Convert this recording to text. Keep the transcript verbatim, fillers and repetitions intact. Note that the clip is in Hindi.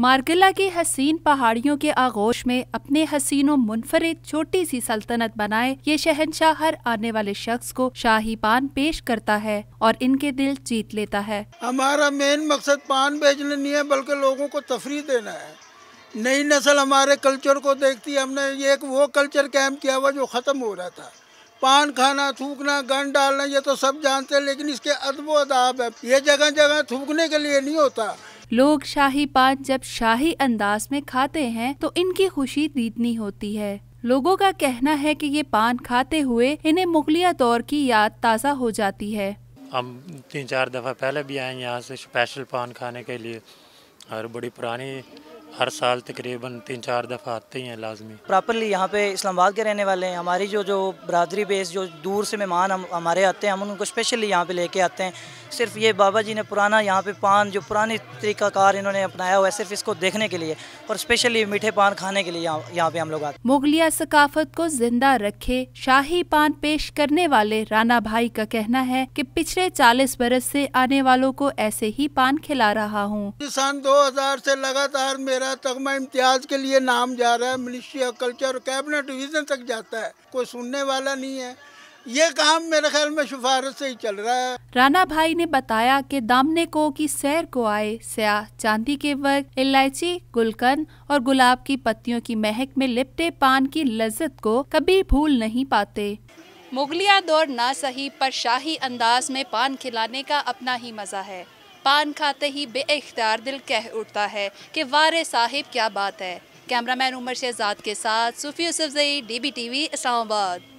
मार्गिला की हसीन पहाड़ियों के आगोश में अपने हसीनों मुनफरिद छोटी सी सल्तनत बनाए ये शहंशाह हर आने वाले शख्स को शाही पान पेश करता है और इनके दिल जीत लेता है। हमारा मेन मकसद पान बेचना नहीं है, बल्कि लोगों को तफरीह देना है। नई नस्ल हमारे कल्चर को देखती है। हमने ये एक वो कल्चर कायम किया हुआ जो ख़त्म हो रहा था। पान खाना, थूकना, गन डालना, ये तो सब जानते हैं, लेकिन इसके अदब अदाब है। ये जगह जगह थूकने के लिए नहीं होता। लोग शाही पान जब शाही अंदाज में खाते हैं तो इनकी खुशी दीदनी होती है। लोगों का कहना है कि ये पान खाते हुए इन्हें मुगलिया दौर की याद ताज़ा हो जाती है। हम तीन चार दफ़ा पहले भी आए यहाँ से स्पेशल पान खाने के लिए, और बड़ी पुरानी हर साल तकरीबन तीन चार दफ़ा आते ही हैं लाजमी। प्रॉपरली यहाँ पे इस्लामाबाद के रहने वाले हैं। हमारी जो जो बरादरी बेस जो दूर से मेहमान हम हमारे आते हैं, हम उनको स्पेशली यहाँ पे लेके आते हैं। सिर्फ ये बाबा जी ने पुराना यहाँ पे पान जो पुरानी तरीक़ाकार इन्होंने अपनाया हुआ है, सिर्फ इसको देखने के लिए और स्पेशली मीठे पान खाने के लिए यहाँ, यहाँ पे हम लोग आते हैं। मुगलिया सकाफत को जिंदा रखे शाही पान पेश करने वाले राना भाई का कहना है कि पिछले चालीस बरस से आने वालों को ऐसे ही पान खिला रहा हूँ। सन दो हजार से लगातार मेरा तगमा इम्तियाज के लिए नाम जा रहा है। Ministry of culture cabinet division तक जाता है, कोई सुनने वाला नहीं है। ये काम मेरे ख्याल में सिफारिश से ही चल रहा है। राना भाई ने बताया कि दामने को की सैर को आए स्याह चांदी के वक्त इलायची, गुलकंद और गुलाब की पत्तियों की महक में लिपटे पान की लज्जत को कभी भूल नहीं पाते। मुगलिया दौर ना सही पर शाही अंदाज में पान खिलाने का अपना ही मजा है। पान खाते ही बेइख्तियार दिल कह उठता है कि वारे साहिब क्या बात है। कैमरामैन उमर शहजाद के साथ Sufi Yousafzai, D B T V Islamabad.